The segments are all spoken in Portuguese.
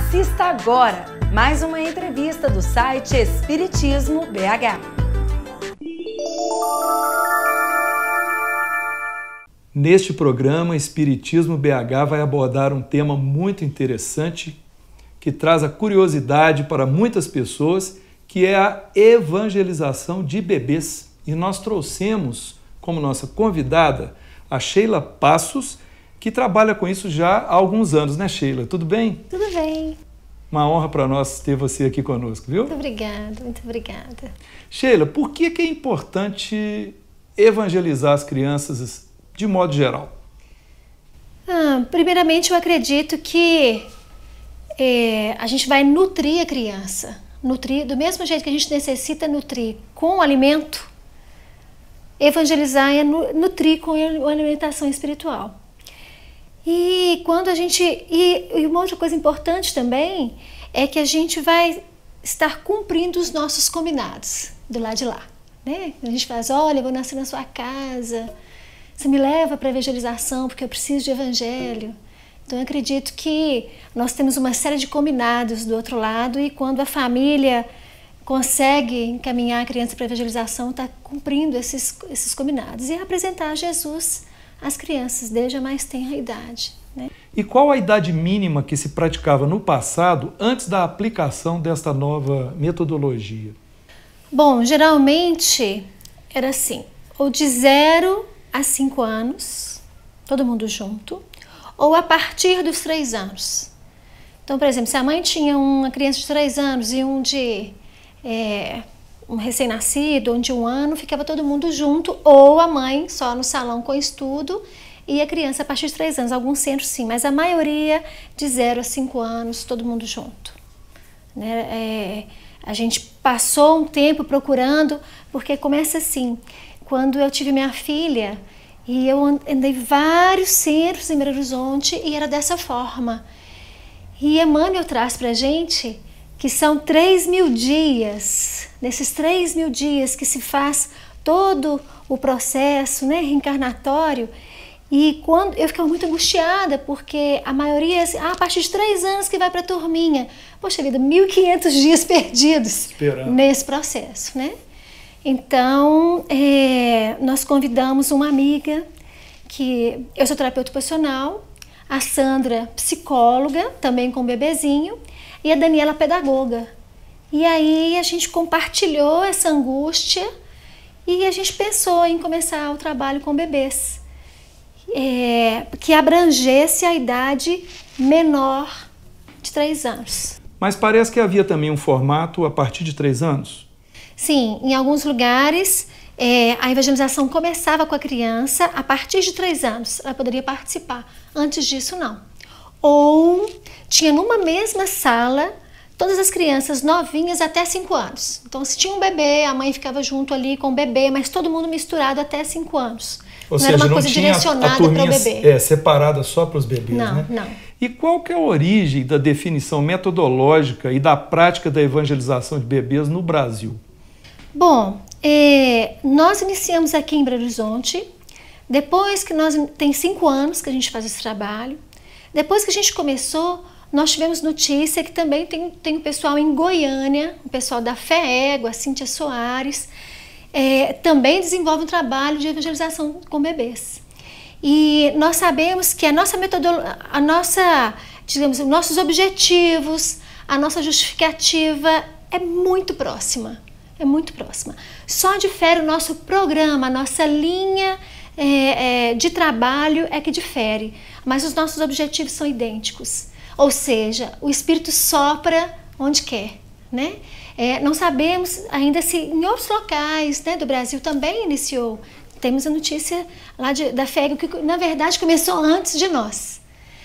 Assista agora mais uma entrevista do site Espiritismo BH. Neste programa, Espiritismo BH vai abordar um tema muito interessante que traz a curiosidade para muitas pessoas, que é a evangelização de bebês. E nós trouxemos como nossa convidada a Sheila Passos, que trabalha com isso já há alguns anos, né, Sheila? Tudo bem? Tudo bem. Uma honra para nós ter você aqui conosco, viu? Muito obrigada, muito obrigada. Sheila, por que é importante evangelizar as crianças de modo geral? Primeiramente, eu acredito que a gente vai nutrir a criança. Nutrir, do mesmo jeito que a gente necessita nutrir com o alimento, evangelizar é nutrir com a alimentação espiritual. E quando a gente. E uma outra coisa importante também é que a gente vai estar cumprindo os nossos combinados do lado de lá. Né? A gente faz, olha, eu vou nascer na sua casa, você me leva para a evangelização porque eu preciso de evangelho. Então eu acredito que nós temos uma série de combinados do outro lado, e quando a família consegue encaminhar a criança para a evangelização, está cumprindo esses combinados. E apresentar Jesus às crianças desde a mais tenra idade. Né? E qual a idade mínima que se praticava no passado antes da aplicação desta nova metodologia? Bom, geralmente era assim, ou de 0 a 5 anos, todo mundo junto, ou a partir dos 3 anos. Então, por exemplo, se a mãe tinha uma criança de 3 anos e um de um recém-nascido, ou de 1 ano, ficava todo mundo junto, ou a mãe só no salão com estudo e a criança a partir de 3 anos. Alguns centros sim, mas a maioria de 0 a 5 anos, todo mundo junto. Né? A gente passou um tempo procurando, porque começa assim, quando eu tive minha filha, e eu andei vários centros em Belo Horizonte e era dessa forma. E Emmanuel traz pra gente que são 3.000 dias, nesses 3.000 dias que se faz todo o processo, né, reencarnatório. E quando eu ficava muito angustiada, porque a maioria, a partir de 3 anos que vai para a turminha. Poxa vida, 1.500 dias perdidos nesse processo, né? Então, nós convidamos uma amiga, que eu sou terapeuta ocupacional, a Sandra, psicóloga, também com bebezinho, e a Daniela, pedagoga. E aí a gente compartilhou essa angústia e a gente pensou em começar o trabalho com bebês, que abrangesse a idade menor de 3 anos. Mas parece que havia também um formato a partir de 3 anos? Sim, em alguns lugares a evangelização começava com a criança a partir de 3 anos. Ela poderia participar. Antes disso, não. Ou tinha numa mesma sala todas as crianças novinhas até 5 anos. Então, se tinha um bebê, a mãe ficava junto ali com o bebê, mas todo mundo misturado até 5 anos. Ou não seja, era uma não coisa tinha direcionada a para o turminha bebê. Separada só para os bebês, não, né? Não. E qual que é a origem da definição metodológica e da prática da evangelização de bebês no Brasil? Bom, nós iniciamos aqui em Belo Horizonte, depois que tem 5 anos que a gente faz esse trabalho. Depois que a gente começou, nós tivemos notícia que também tem o pessoal em Goiânia, o pessoal da Fé Égua, a Cíntia Soares, também desenvolve um trabalho de evangelização com bebês. E nós sabemos que a nossa metodologia, digamos, nossos objetivos, a nossa justificativa é muito próxima. É muito próxima. Só difere o nosso programa, a nossa linha de trabalho é que difere, mas os nossos objetivos são idênticos. Ou seja, o Espírito sopra onde quer, né? Não sabemos ainda se em outros locais, né, do Brasil também iniciou. Temos a notícia lá da FEG, que na verdade começou antes de nós.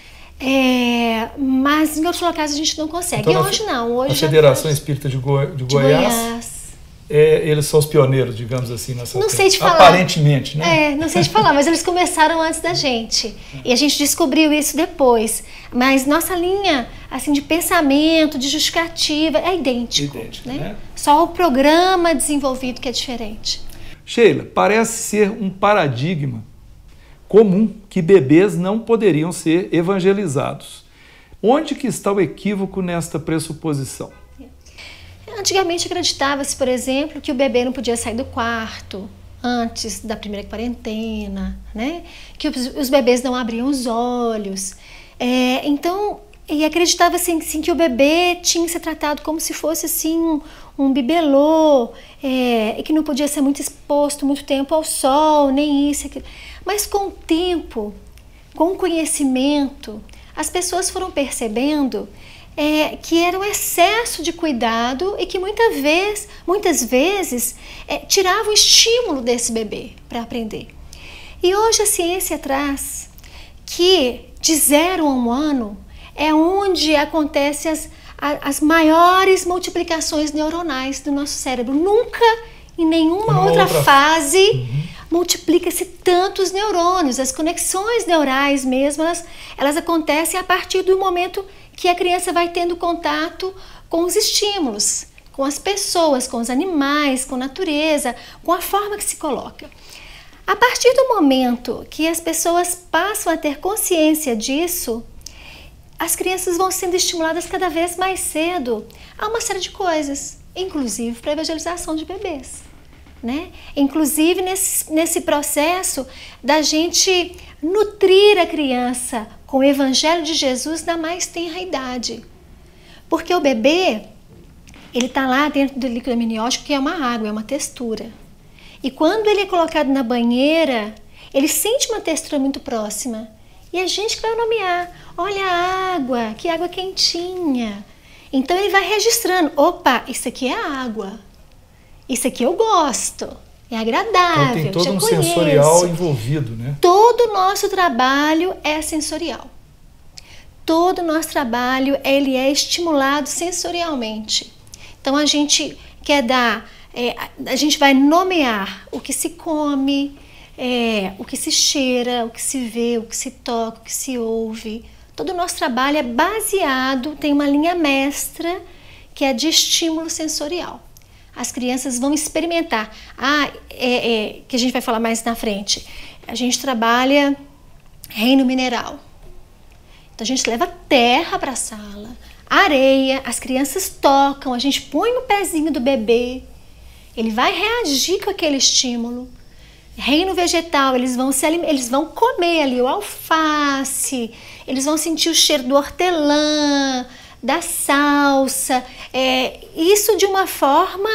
Mas em outros locais a gente não consegue. Então, e hoje não. Hoje a Federação Espírita de Goiás. Eles são os pioneiros, digamos assim, nessa Não sei te falar. Aparentemente, né? Não sei te falar, mas eles começaram antes da gente. E a gente descobriu isso depois. Mas nossa linha assim, de pensamento, de justificativa, é idêntico. Né? Só o programa desenvolvido que é diferente. Sheila, parece ser um paradigma comum que bebês não poderiam ser evangelizados. Onde que está o equívoco nesta pressuposição? Antigamente acreditava-se, por exemplo, que o bebê não podia sair do quarto antes da primeira quarentena, né? Que os bebês não abriam os olhos. E acreditava-se assim, que o bebê tinha que ser tratado como se fosse assim, um bibelô, e que não podia ser muito exposto muito tempo ao sol, nem isso, aquilo. Mas com o tempo, com o conhecimento, as pessoas foram percebendo que era um excesso de cuidado e que muitas vezes tirava o estímulo desse bebê para aprender. E hoje a ciência traz que de 0 a 1 ano é onde acontecem as maiores multiplicações neuronais do nosso cérebro. Nunca em nenhuma outra fase multiplica-se tantos neurônios. As conexões neurais mesmo, elas acontecem a partir do momento que a criança vai tendo contato com os estímulos, com as pessoas, com os animais, com a natureza, com a forma que se coloca. A partir do momento que as pessoas passam a ter consciência disso, as crianças vão sendo estimuladas cada vez mais cedo a uma série de coisas, inclusive para a evangelização de bebês, né? Inclusive nesse processo da gente nutrir a criança com o Evangelho de Jesus na mais tenra idade. Porque o bebê, ele está lá dentro do líquido amniótico, que é uma água, é uma textura. E quando ele é colocado na banheira, ele sente uma textura muito próxima. E a gente que vai nomear, olha a água, que água quentinha. Então ele vai registrando, opa, isso aqui é água, isso aqui eu gosto, é agradável, então tem todo já um conheço. Sensorial envolvido, né? Todo o nosso trabalho é sensorial. Todo o nosso trabalho ele é estimulado sensorialmente. Então a gente quer dar, a gente vai nomear o que se come, o que se cheira, o que se vê, o que se toca, o que se ouve. Todo o nosso trabalho é baseado, tem uma linha mestra que é de estímulo sensorial. As crianças vão experimentar. Que a gente vai falar mais na frente. A gente trabalha reino mineral. Então a gente leva terra para a sala, areia, as crianças tocam, a gente põe no pezinho do bebê, ele vai reagir com aquele estímulo. Reino vegetal, eles vão comer ali o alface, eles vão sentir o cheiro do hortelã, da salsa, isso de uma forma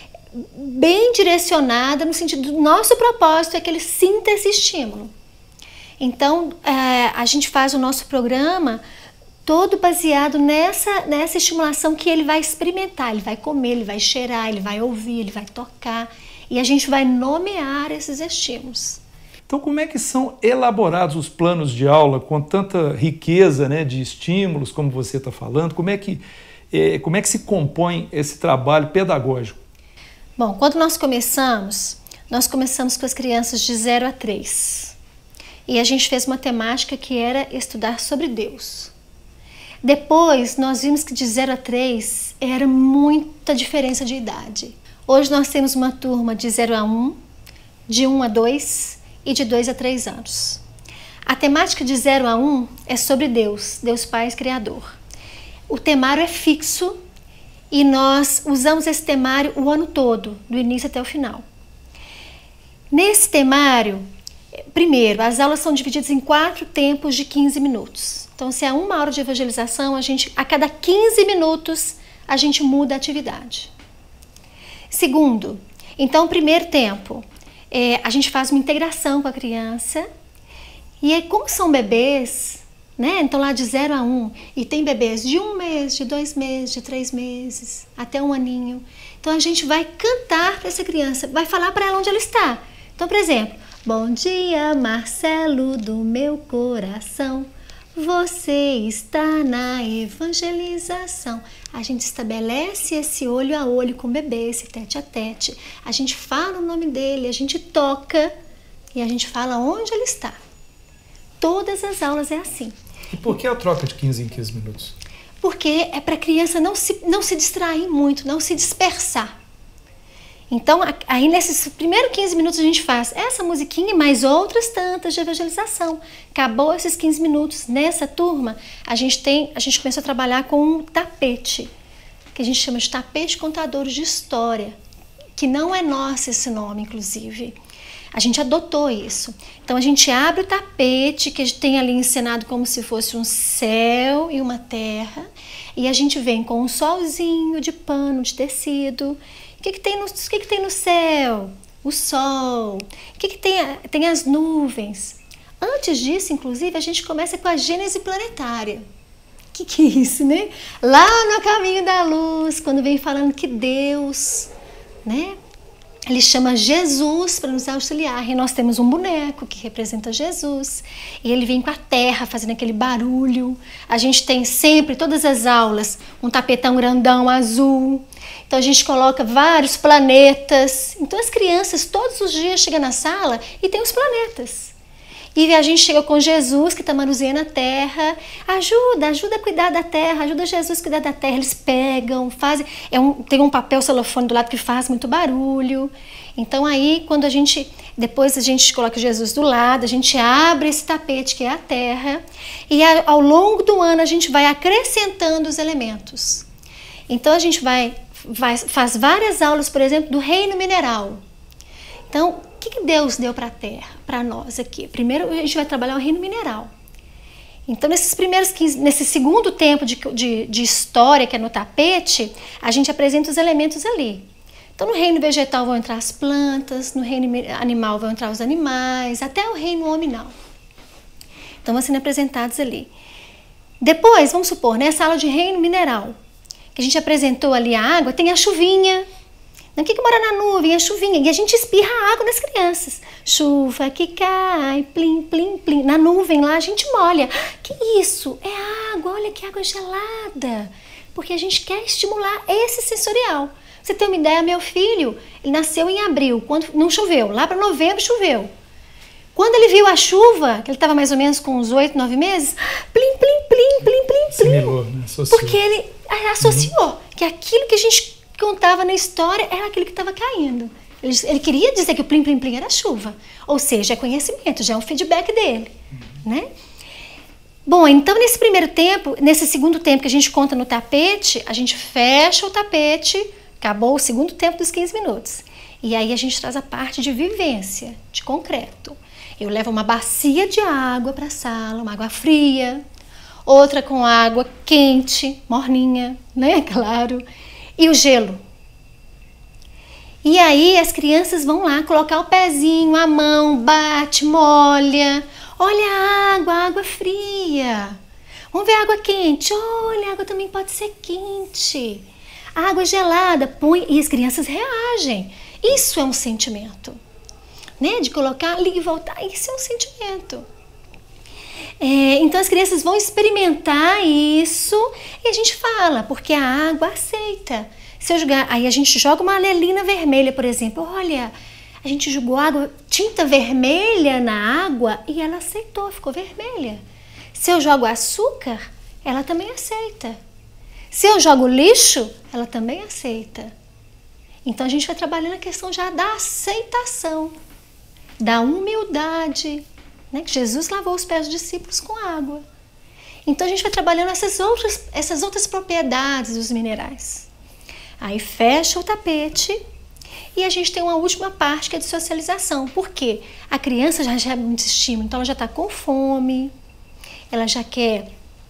bem direcionada, no sentido do nosso propósito é que ele sinta esse estímulo. Então, a gente faz o nosso programa todo baseado nessa estimulação que ele vai experimentar, ele vai comer, ele vai cheirar, ele vai ouvir, ele vai tocar, e a gente vai nomear esses estímulos. Então, como é que são elaborados os planos de aula com tanta riqueza, né, de estímulos, como você está falando? Como é que se compõe esse trabalho pedagógico? Bom, quando nós começamos com as crianças de 0 a 3. E a gente fez uma temática que era estudar sobre Deus. Depois, nós vimos que de 0 a 3 era muita diferença de idade. Hoje nós temos uma turma de 0 a 1, de 1 a 2 e de 2 a 3 anos. A temática de 0 a 1 é sobre Deus, Deus Pai Criador. O temário é fixo e nós usamos esse temário o ano todo, do início até o final. Nesse temário, primeiro, as aulas são divididas em 4 tempos de 15 minutos. Então, se é 1 hora de evangelização, a cada 15 minutos a gente muda a atividade. Segundo, então, o primeiro tempo, a gente faz uma integração com a criança. E aí, como são bebês, né? Então, lá de 0 a 1, e tem bebês de 1 mês, de 2 meses, de 3 meses, até 1 aninho. Então, a gente vai cantar para essa criança, vai falar para ela onde ela está. Então, por exemplo, bom dia, Marcelo do meu coração, você está na evangelização. A gente estabelece esse olho a olho com o bebê, esse tete a tete. A gente fala o nome dele, a gente toca e a gente fala onde ele está. Todas as aulas é assim. E por que a troca de 15 em 15 minutos? Porque é para a criança não se distrair muito, não se dispersar. Então, aí nesses primeiros 15 minutos a gente faz essa musiquinha e mais outras tantas de evangelização. Acabou esses 15 minutos. Nessa turma, a gente começou a trabalhar com um tapete, que a gente chama de tapete contadores de história, que não é nosso esse nome, inclusive. A gente adotou isso. Então, a gente abre o tapete, que a gente tem ali encenado como se fosse um céu e uma terra, e a gente vem com um solzinho de pano, de tecido. O que tem no céu? O sol. O que tem as nuvens? Antes disso, inclusive, a gente começa com a Gênese planetária. O que é isso, né? Lá no caminho da luz, quando vem falando que Deus, né? Ele chama Jesus para nos auxiliar. E nós temos um boneco que representa Jesus. E ele vem com a terra fazendo aquele barulho. A gente tem sempre, todas as aulas, um tapetão grandão azul. Então a gente coloca vários planetas. Então as crianças todos os dias chegam na sala e tem os planetas. E a gente chega com Jesus que está manuseando a terra. Ajuda a cuidar da terra, ajuda Jesus a cuidar da terra. Eles pegam, fazem. Tem um papel celofane do lado que faz muito barulho. Então aí, depois a gente coloca Jesus do lado, a gente abre esse tapete que é a terra. E ao longo do ano a gente vai acrescentando os elementos. Então a gente faz várias aulas, por exemplo, do reino mineral. Então, o que Deus deu para a Terra, para nós aqui? Primeiro, a gente vai trabalhar o reino mineral. Então, nesse segundo tempo de história, que é no tapete, a gente apresenta os elementos ali. Então, no reino vegetal vão entrar as plantas, no reino animal vão entrar os animais, até o reino hominal. Então, vão sendo apresentados ali. Depois, vamos supor, nessa aula de reino mineral, que a gente apresentou ali a água, tem a chuvinha. O que mora na nuvem? A chuvinha. E a gente espirra a água nas crianças. Chuva que cai, plim, plim, plim. Na nuvem lá a gente molha. Que isso? É água, olha que água gelada. Porque a gente quer estimular esse sensorial. Você tem uma ideia, meu filho, ele nasceu em abril, quando não choveu. Lá para novembro choveu. Quando ele viu a chuva, que ele estava mais ou menos com uns 8, 9 meses, plim, plim, plim, plim, plim, plim. Assimilou, né? Associou. Porque ele associou que aquilo que a gente contava na história era aquilo que estava caindo. Ele queria dizer que o plim, plim, plim era chuva. Ou seja, é conhecimento, já é um feedback dele, né? Bom, então nesse segundo tempo que a gente conta no tapete, a gente fecha o tapete, acabou o segundo tempo dos 15 minutos. E aí a gente traz a parte de vivência, de concreto. Eu levo uma bacia de água para a sala, uma água fria, outra com água quente, morninha, né? Claro. E o gelo. E aí as crianças vão lá colocar o pezinho, a mão, bate, molha. Olha a água fria. Vamos ver a água quente. Olha, a água também pode ser quente. A água gelada, põe e as crianças reagem. Isso é um sentimento. Né? De colocar ali e voltar, isso é um sentimento. Então as crianças vão experimentar isso e a gente fala, porque a água aceita. Se eu jogar, aí a gente joga uma anelina vermelha, por exemplo. Olha, a gente jogou tinta vermelha na água e ela aceitou, ficou vermelha. Se eu jogo açúcar, ela também aceita. Se eu jogo lixo, ela também aceita. Então a gente vai trabalhando a questão já da aceitação, da humildade, né? Que Jesus lavou os pés dos discípulos com água. Então a gente vai trabalhando essas outras propriedades dos minerais. Aí fecha o tapete e a gente tem uma última parte que é de socialização. Por quê? A criança já recebe muito estímulo, então ela já está com fome, ela já quer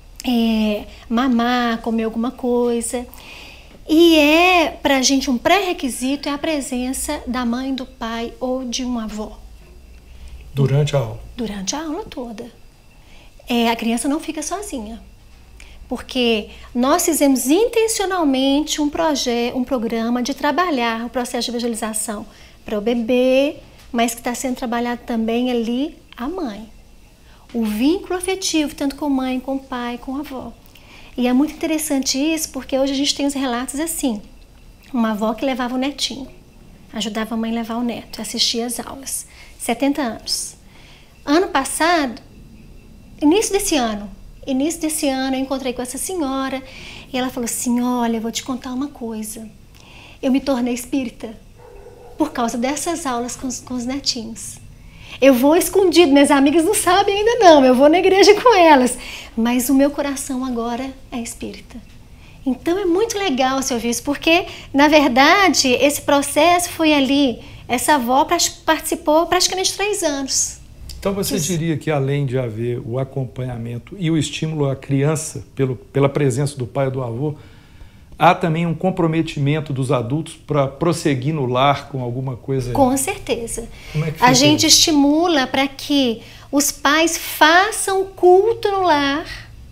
mamar, comer alguma coisa. E para a gente um pré-requisito é a presença da mãe, do pai ou de uma avó. Durante a aula? Durante a aula toda. A criança não fica sozinha. Porque nós fizemos intencionalmente um programa de trabalhar o processo de evangelização para o bebê, mas que está sendo trabalhado também ali a mãe. O vínculo afetivo, tanto com a mãe, com o pai, com a avó. E é muito interessante isso, porque hoje a gente tem os relatos assim. Uma avó que levava o netinho, ajudava a mãe a levar o neto, assistia às aulas. 70 anos. Ano passado, início desse ano eu encontrei com essa senhora e ela falou assim, olha, eu vou te contar uma coisa. Eu me tornei espírita. por causa dessas aulas com os netinhos. Eu vou escondido, minhas amigas não sabem ainda não, eu vou na igreja com elas, mas o meu coração agora é espírita. Então é muito legal se ouvir isso, porque na verdade esse processo foi ali, essa avó participou praticamente 3 anos. Então você diria que além de haver o acompanhamento e o estímulo à criança pela presença do pai ou do avô, há também um comprometimento dos adultos para prosseguir no lar com alguma coisa? Com certeza. Como é que a gente estimula para que os pais façam culto no lar,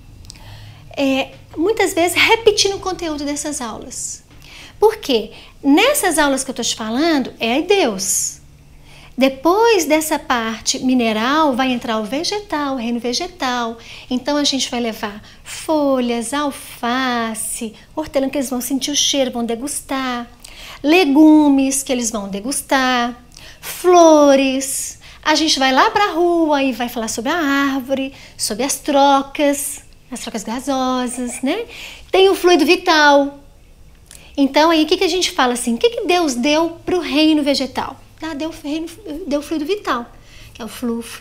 muitas vezes repetindo o conteúdo dessas aulas. Por quê? Nessas aulas que eu estou te falando, é Deus. Depois dessa parte mineral, vai entrar o vegetal, o reino vegetal. Então, a gente vai levar folhas, alface, hortelã que eles vão sentir o cheiro, vão degustar. Legumes que eles vão degustar. Flores. A gente vai lá para a rua e vai falar sobre a árvore, sobre as trocas gasosas, né? Tem o fluido vital. Então, aí, o que a gente fala assim? O que Deus deu para o reino vegetal? Deu fluido vital, que é o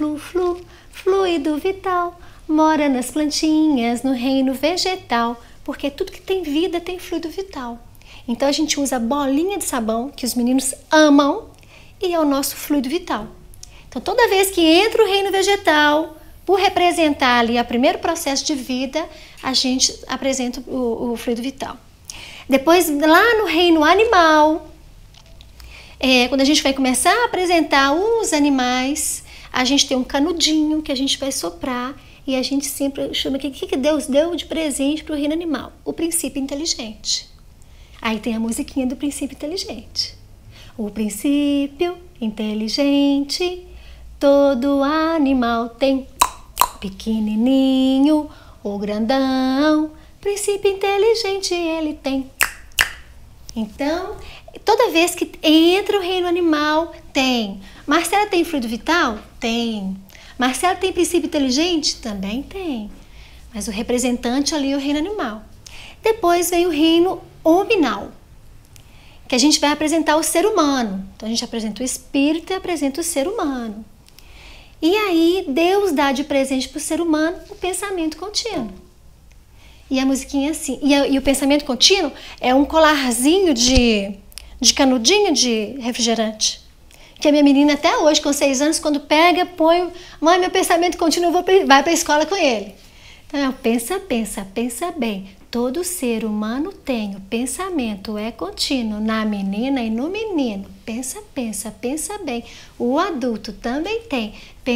fluido vital, mora nas plantinhas, no reino vegetal, porque tudo que tem vida tem fluido vital. Então a gente usa a bolinha de sabão, que os meninos amam, e é o nosso fluido vital. Então toda vez que entra o reino vegetal, por representar ali o primeiro processo de vida, a gente apresenta o fluido vital. Depois, lá no reino animal, quando a gente vai começar a apresentar os animais, a gente tem um canudinho que a gente vai soprar e a gente sempre chama o que Deus deu de presente para o reino animal? O princípio inteligente. Aí tem a musiquinha do princípio inteligente. O princípio inteligente, todo animal tem, pequenininho ou grandão, princípio inteligente ele tem. Então, toda vez que entra o reino animal, tem. Marcela tem fluido vital? Tem. Marcela tem princípio inteligente? Também tem. Mas o representante ali é o reino animal. Depois vem o reino hominal, que a gente vai apresentar o ser humano. Então a gente apresenta o espírito e apresenta o ser humano. E aí Deus dá de presente para o ser humano o pensamento contínuo. E a musiquinha assim. E o pensamento contínuo é um colarzinho de canudinho de refrigerante. Que a minha menina até hoje, com 6 anos, quando pega, põe, mãe, meu pensamento contínuo, vai para a escola com ele. Então, pensa bem. Todo ser humano tem, o pensamento é contínuo, na menina e no menino. Pensa bem. O adulto também tem.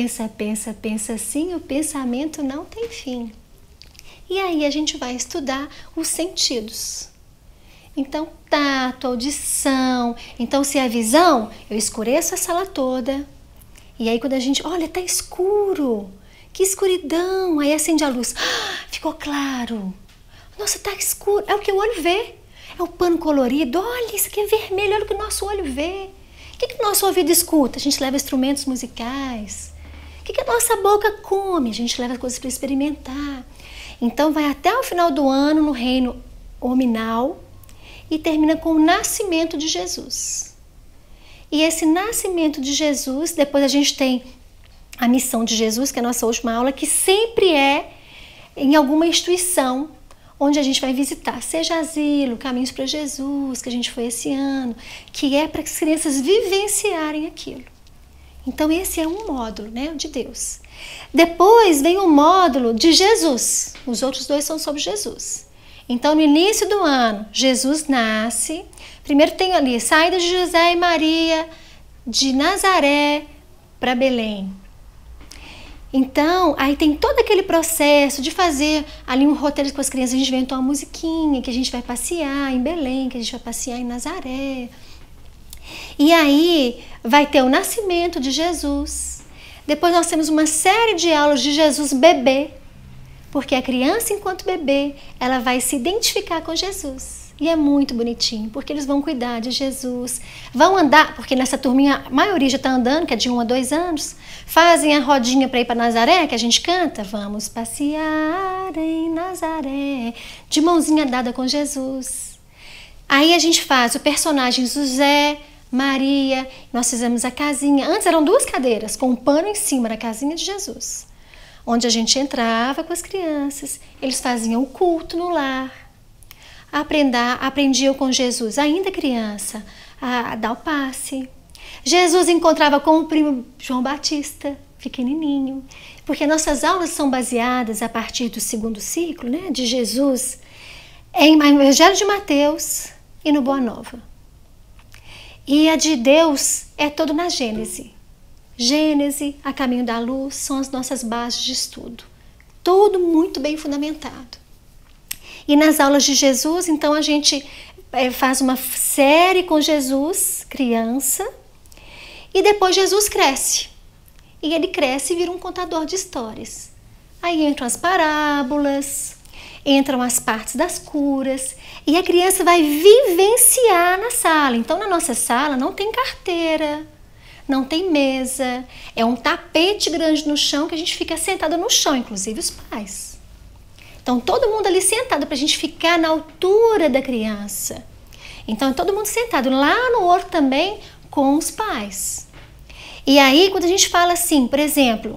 Pensa sim, o pensamento não tem fim. E aí a gente vai estudar os sentidos. Então, tato, audição. Então, se é a visão, eu escureço a sala toda. E aí, quando a gente, olha, tá escuro. Que escuridão. Aí acende a luz. Ficou claro. Nossa, tá escuro. É o que o olho vê. É o pano colorido. Olha, isso aqui é vermelho. Olha o que o nosso olho vê. O que o nosso ouvido escuta? A gente leva instrumentos musicais. O que a nossa boca come? A gente leva coisas para experimentar. Então, vai até o final do ano no reino hominal e termina com o nascimento de Jesus. E esse nascimento de Jesus, depois a gente tem a missão de Jesus, que é a nossa última aula, que sempre é em alguma instituição onde a gente vai visitar, seja asilo, Caminhos para Jesus, que a gente foi esse ano, que é para as crianças vivenciarem aquilo. Então esse é um módulo, né, de Deus. Depois vem o módulo de Jesus, os outros 2 são sobre Jesus. Então no início do ano, Jesus nasce, primeiro tem ali, saída de José e Maria, de Nazaré para Belém. Então, aí tem todo aquele processo de fazer ali um roteiro com as crianças, a gente inventou uma musiquinha, que a gente vai passear em Belém, que a gente vai passear em Nazaré. E aí vai ter o nascimento de Jesus. Depois nós temos uma série de aulas de Jesus bebê, porque a criança, enquanto bebê, ela vai se identificar com Jesus. E é muito bonitinho, porque eles vão cuidar de Jesus, vão andar, porque nessa turminha a maioria já está andando, que é de 1 a 2 anos, fazem a rodinha para ir para Nazaré, que a gente canta, vamos passear em Nazaré, de mãozinha dada com Jesus. Aí a gente faz o personagem José, Maria, nós fizemos a casinha. Antes eram 2 cadeiras com um pano em cima, na casinha de Jesus, onde a gente entrava com as crianças, eles faziam o culto no lar, aprendiam com Jesus, ainda criança, a dar o passe. Jesus encontrava com o primo João Batista, pequenininho, porque nossas aulas são baseadas a partir do 2º ciclo, né, de Jesus, em Evangelho de Mateus e no Boa Nova. E a de Deus é todo na Gênese. Gênese, a Caminho da Luz, são as nossas bases de estudo. Tudo muito bem fundamentado. E nas aulas de Jesus, então, a gente faz uma série com Jesus, criança, e depois Jesus cresce. E ele cresce e vira um contador de histórias. Aí entram as parábolas, entram as partes das curas, e a criança vai vivenciar na sala. Então, na nossa sala não tem carteira, não tem mesa, é um tapete grande no chão que a gente fica sentado no chão, inclusive os pais. Então, todo mundo ali sentado para a gente ficar na altura da criança. Então, todo mundo sentado. Lá no outro também com os pais. E aí, quando a gente fala assim, por exemplo,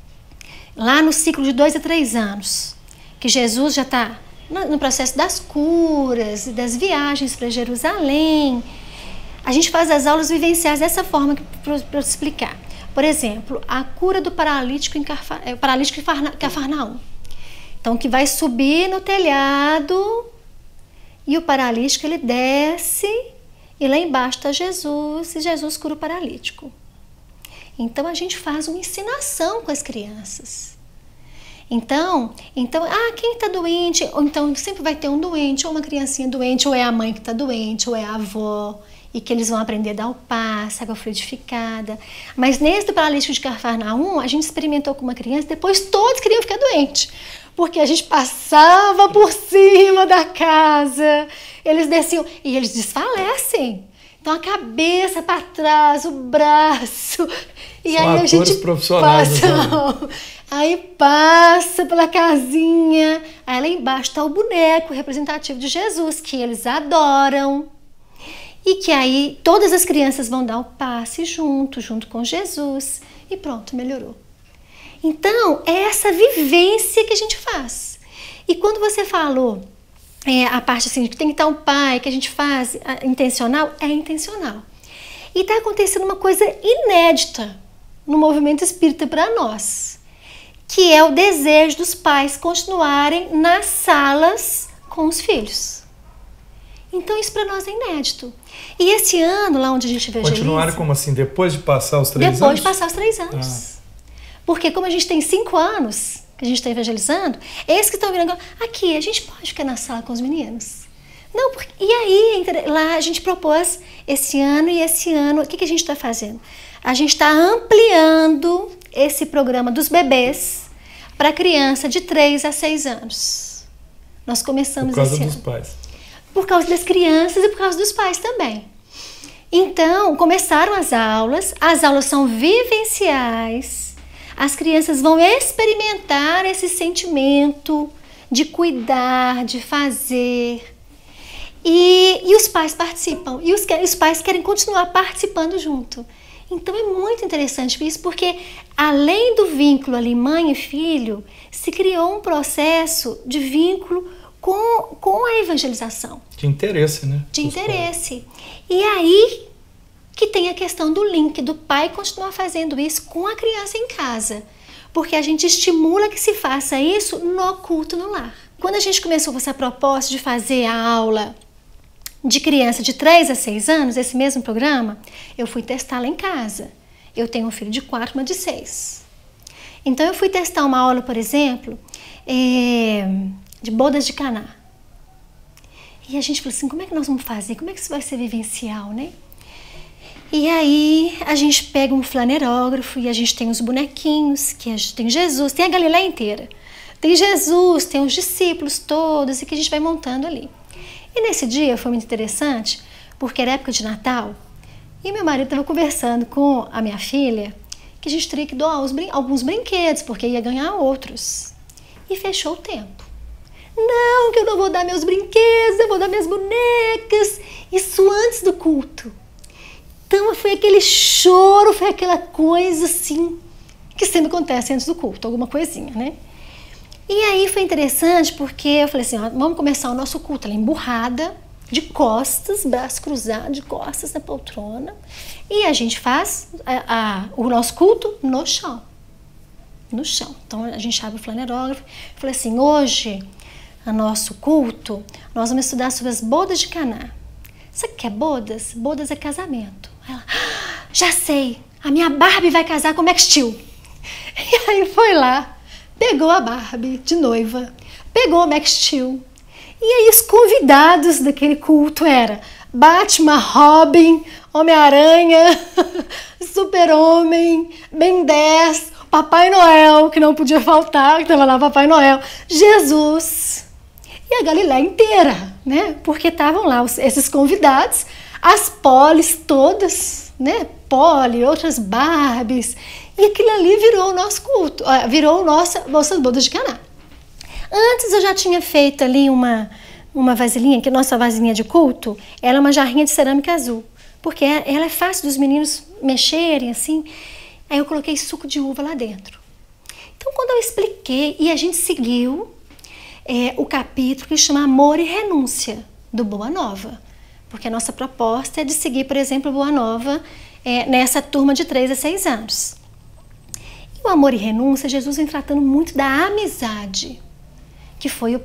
lá no ciclo de 2 a 3 anos, que Jesus já está no processo das curas e das viagens para Jerusalém, a gente faz as aulas vivenciais dessa forma para eu explicar. Por exemplo, a cura do paralítico em Cafarnaum. Então, que vai subir no telhado e o paralítico ele desce e lá embaixo está Jesus e Jesus cura o paralítico. Então, a gente faz uma ensinação com as crianças. Então, quem está doente? Ou então sempre vai ter um doente, ou uma criancinha doente, ou é a mãe que está doente, ou é a avó, e que eles vão aprender a dar o passe, água fluidificada. Mas nesse do paralítico de Cafarnaum, a gente experimentou com uma criança, depois todos queriam ficar doentes, porque a gente passava por cima da casa, eles desciam, e eles desfalecem. Então a cabeça para trás, o braço, e são aí a gente passa, aí passa pela casinha, aí lá embaixo está o boneco representativo de Jesus, que eles adoram, e que aí todas as crianças vão dar o passe junto com Jesus, e pronto, melhorou. Então, é essa vivência que a gente faz. E quando você falou a parte assim, que tem que estar um pai, que a gente faz intencional, é intencional. E está acontecendo uma coisa inédita no movimento espírita para nós, que é o desejo dos pais continuarem nas salas com os filhos. Então isso para nós é inédito. E esse ano, lá onde a gente evangeliza... Continuarem como assim? Depois de passar os 3 anos? Depois de passar os 3 anos. Porque como a gente tem 5 anos que a gente está evangelizando, esses que estão virando aqui, a gente pode ficar na sala com os meninos. Não, porque, e aí, lá a gente propôs esse ano e esse ano, o que a gente está fazendo? A gente está ampliando esse programa dos bebês para criança de 3 a 6 anos. Nós começamos esse ano. Por causa dos pais. Por causa das crianças e por causa dos pais também. Então, começaram as aulas são vivenciais, as crianças vão experimentar esse sentimento de cuidar, de fazer, e os pais participam, e os pais querem continuar participando junto. Então é muito interessante isso, porque além do vínculo ali mãe e filho, se criou um processo de vínculo com a evangelização. De interesse, né? De interesse. E aí que tem a questão do link, do pai continuar fazendo isso com a criança em casa. Porque a gente estimula que se faça isso no culto no lar. Quando a gente começou com essa proposta de fazer a aula de criança de 3 a 6 anos, esse mesmo programa, eu fui testar lá em casa. Eu tenho um filho de 4, uma de 6. Então eu fui testar uma aula, por exemplo, de bodas de Caná. E a gente falou assim, como é que nós vamos fazer? Como é que isso vai ser vivencial, né? E aí a gente pega um flanerógrafo e a gente tem os bonequinhos, que a gente tem Jesus, tem a Galileia inteira. Tem Jesus, tem os discípulos todos e que a gente vai montando ali. E nesse dia foi muito interessante, porque era época de Natal e meu marido estava conversando com a minha filha que a gente teria que doar alguns brinquedos, porque ia ganhar outros. E fechou o tempo. Não, que eu não vou dar meus brinquedos, eu vou dar minhas bonecas. Isso antes do culto. Então foi aquele choro, foi aquela coisa assim, que sempre acontece antes do culto, alguma coisinha, né? E aí foi interessante porque eu falei assim, ó, vamos começar o nosso culto, ela emburrada, de costas, braço cruzado, de costas na poltrona. E a gente faz o nosso culto no chão. No chão. Então a gente abre o flanerógrafo. Eu falei assim, hoje, no nosso culto, nós vamos estudar sobre as bodas de Caná. Sabe o que é bodas? Bodas é casamento. Ela, já sei, a minha Barbie vai casar com o Max Steel. E aí foi lá, pegou a Barbie de noiva, pegou o Max Steel. E aí os convidados daquele culto eram Batman, Robin, Homem-Aranha, Super-Homem, Ben 10, Papai Noel, que não podia faltar, que estava lá Papai Noel, Jesus e a Galileia inteira, né? Porque estavam lá esses convidados, as Polis todas, né? Polly, outras Barbies, e aquilo ali virou o nosso culto, virou nossas bodas de Caná. Antes eu já tinha feito ali uma vasilhinha, que é nossa vasilhinha de culto, ela é uma jarrinha de cerâmica azul, porque ela é fácil dos meninos mexerem assim. Aí eu coloquei suco de uva lá dentro. Então quando eu expliquei, e a gente seguiu o capítulo que chama Amor e Renúncia, do Boa Nova, porque a nossa proposta é de seguir, por exemplo, Boa Nova nessa turma de 3 a 6 anos. E o Amor e Renúncia, Jesus vem tratando muito da amizade, que foi a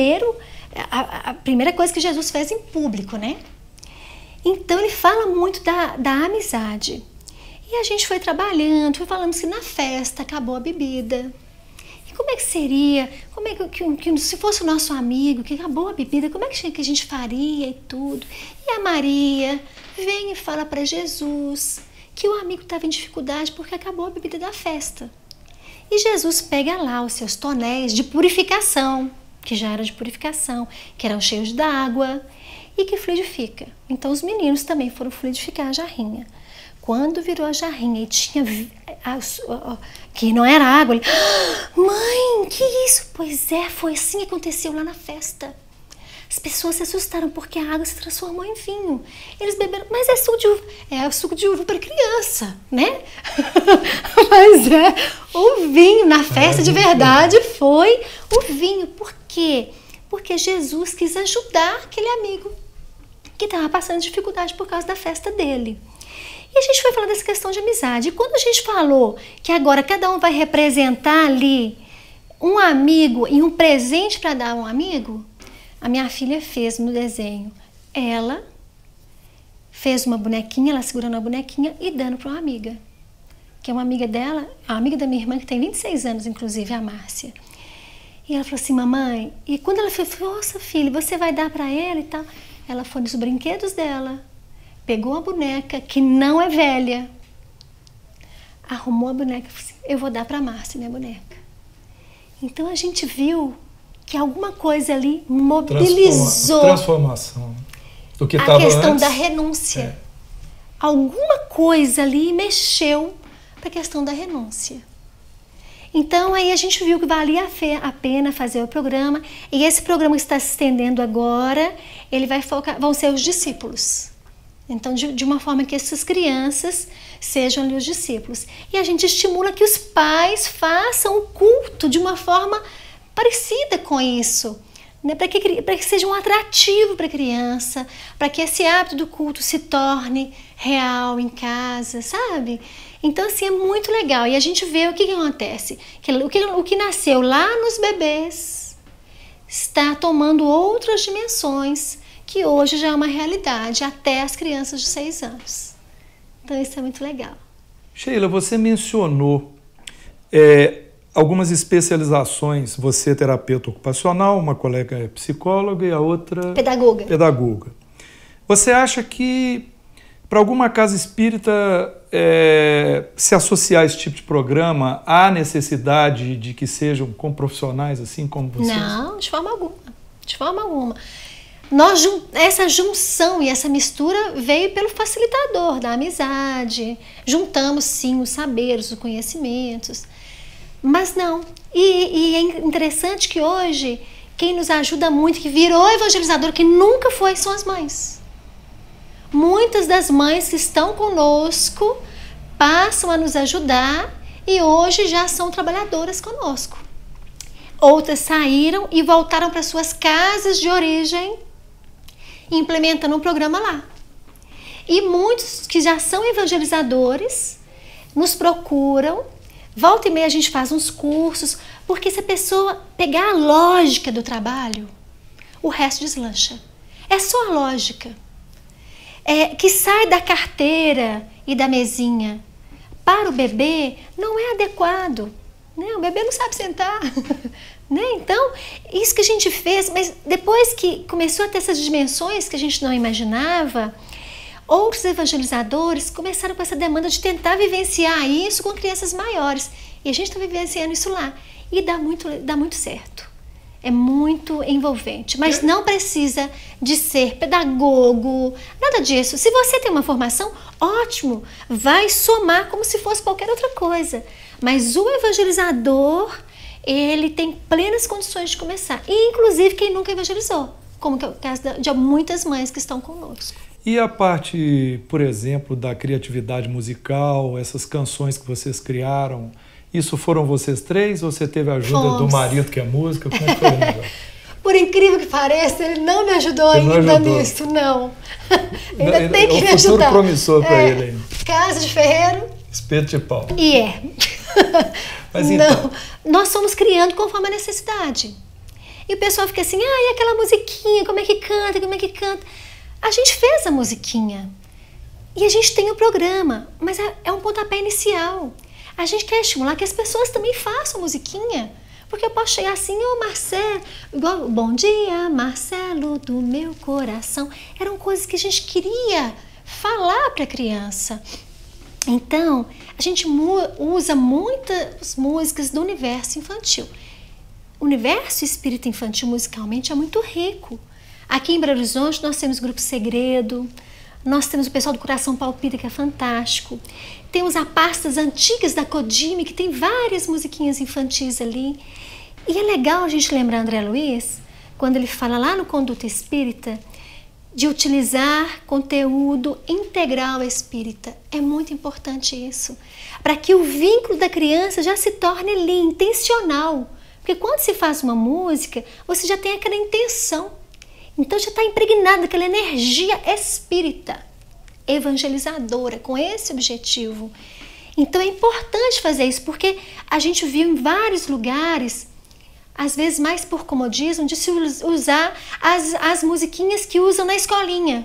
primeira coisa que Jesus fez em público, né? Então ele fala muito da amizade. E a gente foi trabalhando, foi falando que na festa acabou a bebida. E como é que seria, como é que se fosse o nosso amigo que acabou a bebida, como é que a gente faria e tudo? E a Maria vem e fala para Jesus que o amigo estava em dificuldade porque acabou a bebida da festa. E Jesus pega lá os seus tonéis de purificação, que já era de purificação, que eram cheios d'água e que fluidifica. Então os meninos também foram fluidificar a jarrinha. Quando virou a jarrinha e tinha que não era água, ele, mãe, que isso? Pois é, foi assim que aconteceu lá na festa. As pessoas se assustaram porque a água se transformou em vinho. Eles beberam, mas é suco de uva para criança, né? Mas o vinho na festa de verdade foi o vinho. Por quê? Porque Jesus quis ajudar aquele amigo que estava passando dificuldade por causa da festa dele. E a gente foi falar dessa questão de amizade. E quando a gente falou que agora cada um vai representar ali um amigo e um presente para dar a um amigo, a minha filha fez no desenho. Ela fez uma bonequinha, ela segurando a bonequinha e dando para uma amiga, que é uma amiga dela, a amiga da minha irmã, que tem 26 anos, inclusive, a Márcia. E ela falou assim, mamãe, e quando ela falou, nossa filha, você vai dar para ela e tal? Ela foi nos brinquedos dela, pegou a boneca, que não é velha, arrumou a boneca e falou assim, eu vou dar para a Márcia, minha boneca. Então a gente viu que alguma coisa ali mobilizou transformação do que a estava questão antes. da renúncia. Alguma coisa ali mexeu para a questão da renúncia. Então aí a gente viu que valia a pena fazer o programa, e esse programa que está se estendendo agora, ele vai focar, vão ser os discípulos. Então de uma forma que essas crianças sejam ali os discípulos. E a gente estimula que os pais façam o culto de uma forma parecida com isso, né? Para que seja um atrativo para a criança, para que esse hábito do culto se torne real em casa, sabe? Então assim, é muito legal. E a gente vê o que acontece, o que nasceu lá nos bebês está tomando outras dimensões, que hoje já é uma realidade até as crianças de 6 anos. Então isso é muito legal. Sheila, você mencionou algumas especializações, você é terapeuta ocupacional, uma colega é psicóloga e a outra pedagoga. Você acha que para alguma casa espírita se associar a esse tipo de programa, há necessidade de que sejam com profissionais assim como vocês? Não, de forma alguma. De forma alguma. Essa junção e essa mistura veio pelo facilitador da amizade. Juntamos sim os saberes, os conhecimentos. Mas não. E é interessante que hoje, quem nos ajuda muito, que virou evangelizador, que nunca foi, são as mães. Muitas das mães que estão conosco passam a nos ajudar e hoje já são trabalhadoras conosco. Outras saíram e voltaram para suas casas de origem, implementando um programa lá. E muitos que já são evangelizadores nos procuram. Volta e meia a gente faz uns cursos, porque se a pessoa pegar a lógica do trabalho, o resto deslancha. É só a lógica. Que sai da carteira e da mesinha. Para o bebê não é adequado. Né? O bebê não sabe sentar. Né? Então, isso que a gente fez, mas depois que começou a ter essas dimensões que a gente não imaginava, outros evangelizadores começaram com essa demanda de tentar vivenciar isso com crianças maiores. E a gente está vivenciando isso lá. E dá muito certo. É muito envolvente. Mas não precisa de ser pedagogo, nada disso. Se você tem uma formação, ótimo. Vai somar como se fosse qualquer outra coisa. Mas o evangelizador, ele tem plenas condições de começar. E inclusive quem nunca evangelizou. Como que é o caso de muitas mães que estão conosco. E a parte, por exemplo, da criatividade musical, essas canções que vocês criaram, isso foram vocês três ou você teve a ajuda do marido que é música? Como é que foi o negócio? Por incrível que pareça, ele não me ajudou ainda nisso, não. Ainda tem que me ajudar. É um futuro promissor para ele ainda. Casa de ferreiro. Espeto de pau. E é. Mas então... Não, nós fomos criando conforme a necessidade. E o pessoal fica assim, e aquela musiquinha, como é que canta? A gente fez a musiquinha e a gente tem o programa, mas é um pontapé inicial. A gente quer estimular que as pessoas também façam musiquinha, porque eu posso chegar assim, Marcelo, igual, bom dia, Marcelo do meu coração. Eram coisas que a gente queria falar para a criança. Então, a gente usa muitas músicas do universo infantil. O universo espírita infantil musicalmente é muito rico. Aqui em Belo Horizonte nós temos o Grupo Segredo, nós temos o pessoal do Coração Palpita, que é fantástico. Temos a pastas antigas da Codime, que tem várias musiquinhas infantis ali. E é legal a gente lembrar André Luiz, quando ele fala lá no Conduta Espírita, de utilizar conteúdo integral espírita. É muito importante isso, para que o vínculo da criança já se torne ali, intencional. Porque quando se faz uma música, você já tem aquela intenção. Então já está impregnada aquela energia espírita, evangelizadora, com esse objetivo. Então é importante fazer isso, porque a gente viu em vários lugares, às vezes mais por comodismo, de se usar as musiquinhas que usam na escolinha.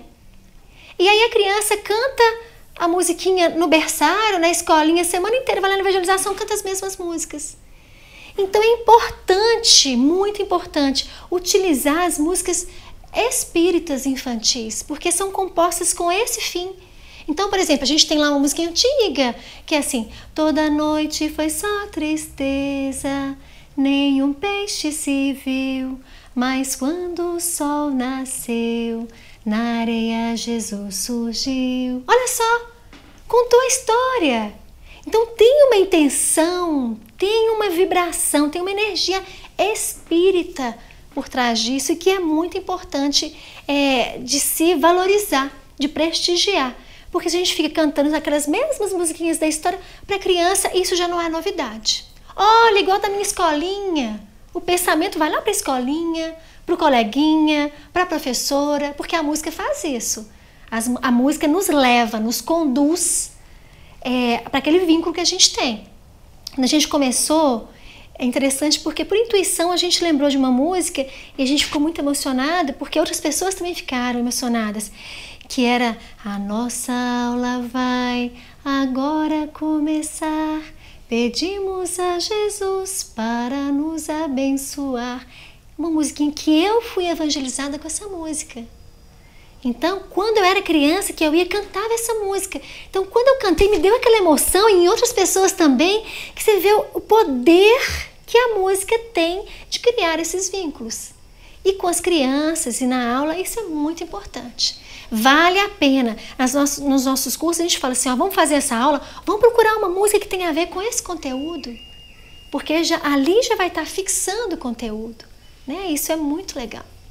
E aí a criança canta a musiquinha no berçário, na escolinha, a semana inteira, vai lá na evangelização, canta as mesmas músicas. Então é importante, muito importante, utilizar as músicas espíritas infantis, porque são compostas com esse fim. Então, por exemplo, a gente tem lá uma música antiga, que é assim: toda noite foi só tristeza, nenhum peixe se viu, mas quando o sol nasceu, na areia Jesus surgiu. Olha só, contou a história. Então tem uma intenção, tem uma vibração, tem uma energia espírita por trás disso, e que é muito importante de se valorizar, de prestigiar. Porque se a gente fica cantando aquelas mesmas musiquinhas da história para criança, isso já não é novidade. Olha, igual da minha escolinha, o pensamento vai lá para a escolinha, para o coleguinha, para a professora, porque a música faz isso. A música nos leva, nos conduz para aquele vínculo que a gente tem. Quando a gente começou, é interessante porque por intuição a gente lembrou de uma música e a gente ficou muito emocionada, porque outras pessoas também ficaram emocionadas, que era: a nossa aula vai agora começar, pedimos a Jesus para nos abençoar. Uma musiquinha que eu fui evangelizada com essa música. Então, quando eu era criança, que eu ia cantar essa música. Então, quando eu cantei, me deu aquela emoção, e em outras pessoas também, que você vê o poder que a música tem de criar esses vínculos. E com as crianças e na aula, isso é muito importante. Vale a pena. Nos nossos cursos, a gente fala assim, vamos fazer essa aula, vamos procurar uma música que tenha a ver com esse conteúdo. Porque ali já vai estar fixando o conteúdo. Né? Isso é muito legal.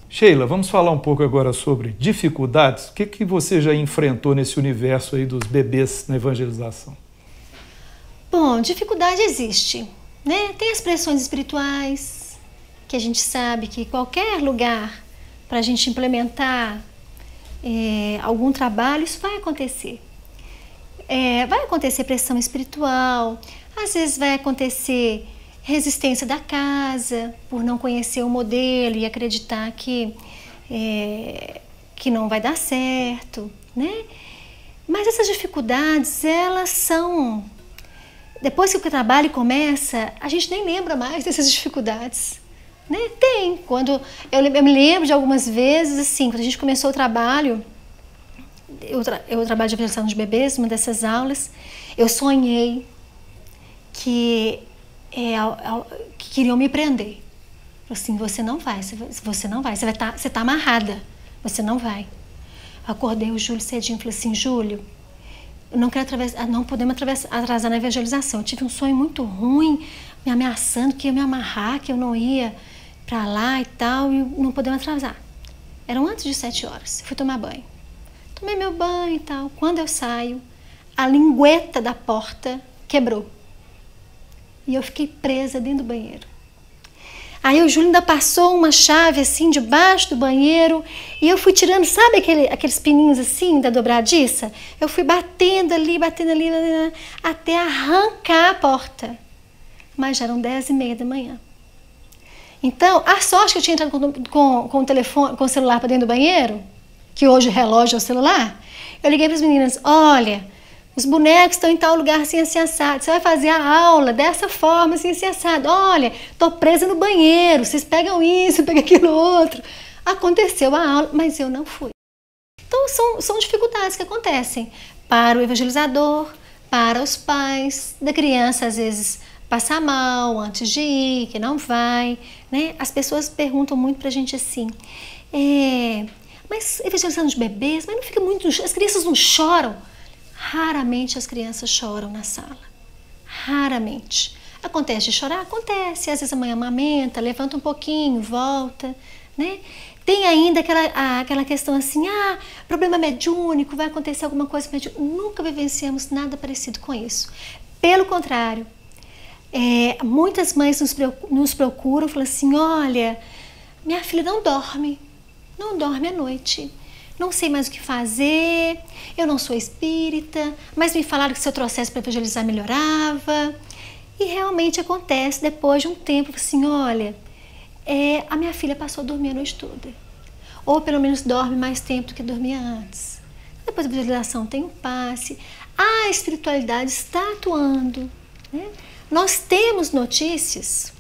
Sheila, vamos falar um pouco agora sobre dificuldades. O que você já enfrentou nesse universo aí dos bebês na evangelização? Bom, dificuldade existe, né? Tem as pressões espirituais, que a gente sabe que qualquer lugar para a gente implementar algum trabalho, isso vai acontecer. Vai acontecer pressão espiritual, às vezes vai acontecer resistência da casa, por não conhecer o modelo e acreditar que não vai dar certo, né? Mas essas dificuldades, elas são... Depois que o trabalho começa, a gente nem lembra mais dessas dificuldades, né? Tem. Quando eu me lembro de algumas vezes, assim, quando a gente começou o trabalho, eu trabalho de evangelização de bebês, uma dessas aulas, eu sonhei que queriam me prender. Assim, você não vai, você tá amarrada, você não vai. Acordei o Júlio cedinho e falei assim, Júlio, não podemos atrasar na evangelização. Eu tive um sonho muito ruim, me ameaçando que ia me amarrar, que eu não ia para lá e tal, e não podemos atrasar. Eram antes de 7 horas, fui tomar banho. Tomei meu banho e tal. Quando eu saio, a lingueta da porta quebrou. E eu fiquei presa dentro do banheiro. Aí o Júlio ainda passou uma chave assim debaixo do banheiro e eu fui tirando, sabe aqueles pininhos assim da dobradiça? Eu fui batendo ali, até arrancar a porta. Mas já eram 10h30 da manhã. Então, a sorte que eu tinha entrado com o telefone, com o celular para dentro do banheiro, que hoje o relógio é o celular, eu liguei para as meninas, olha, os bonecos estão em tal lugar assim, assim, assado. Você vai fazer a aula dessa forma, assim, assim, assado. Olha, tô presa no banheiro, vocês pegam isso, pegam aquilo outro. Aconteceu a aula, mas eu não fui. Então, são dificuldades que acontecem para o evangelizador, para os pais, da criança, às vezes, passar mal antes de ir, que não vai, né? As pessoas perguntam muito pra gente assim, mas evangelizando os bebês, mas não fica muito... As crianças não choram? Raramente as crianças choram na sala. Raramente. Acontece de chorar? Acontece. Às vezes a mãe amamenta, levanta um pouquinho, volta, né? Tem ainda aquela questão assim, problema mediúnico, vai acontecer alguma coisa mediúnica. Nunca vivenciamos nada parecido com isso. Pelo contrário, muitas mães nos procuram e falam assim, olha, minha filha não dorme à noite. Não sei mais o que fazer, eu não sou espírita, mas me falaram que se eu trouxesse para evangelizar melhorava. E realmente acontece depois de um tempo, assim, olha, a minha filha passou a dormir a noite toda. Ou pelo menos dorme mais tempo do que dormia antes. Depois da evangelização tem um passe, a espiritualidade está atuando, né? Nós temos notícias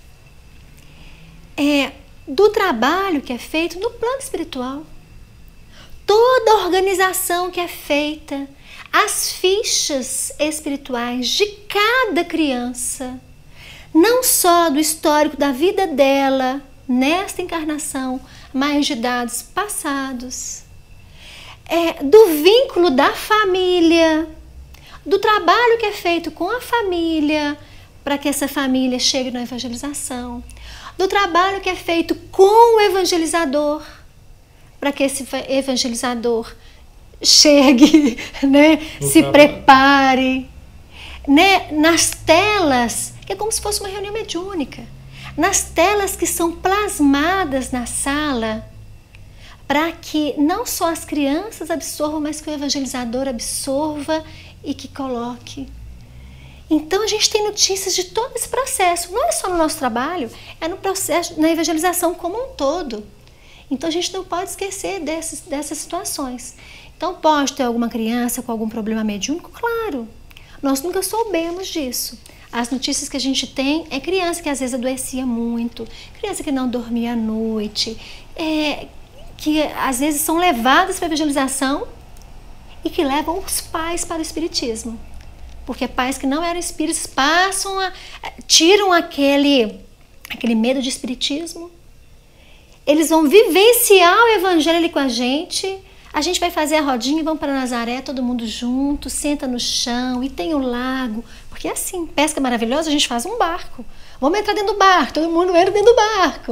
do trabalho que é feito no plano espiritual. Toda a organização que é feita, as fichas espirituais de cada criança, não só do histórico da vida dela, nesta encarnação, mas de dados passados, do vínculo da família, do trabalho que é feito com a família, para que essa família chegue na evangelização, do trabalho que é feito com o evangelizador, para que esse evangelizador chegue, né, se prepare, né, nas telas, que é como se fosse uma reunião mediúnica, nas telas que são plasmadas na sala, para que não só as crianças absorvam, mas que o evangelizador absorva e que coloque. Então a gente tem notícias de todo esse processo, não é só no nosso trabalho, é no processo, na evangelização como um todo. Então a gente não pode esquecer dessas situações. Então pode ter alguma criança com algum problema mediúnico? Claro, nós nunca soubemos disso. As notícias que a gente tem é criança que às vezes adoecia muito, criança que não dormia à noite, que às vezes são levadas para a evangelização e que levam os pais para o espiritismo. Porque pais que não eram espíritas tiram aquele medo de espiritismo. Eles vão vivenciar o evangelho ali com a gente vai fazer a rodinha e vamos para Nazaré, todo mundo junto, senta no chão e tem o lago, porque assim, pesca maravilhosa, a gente faz um barco. Vamos entrar dentro do barco, todo mundo entra dentro do barco.